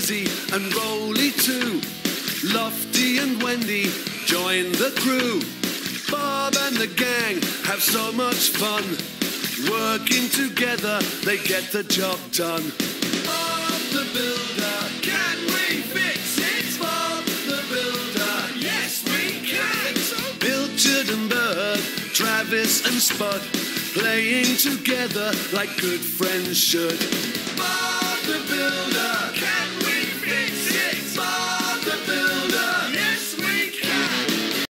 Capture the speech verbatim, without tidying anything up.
Susie and Rolly too. Lofty and Wendy join the crew. Bob and the gang have so much fun. Working together, they get the job done. Bob the Builder, can we fix it? Bob the Builder, yes we can. Pilchard and Bird, Travis and Spud, playing together like good friends should. Bob the Builder, can we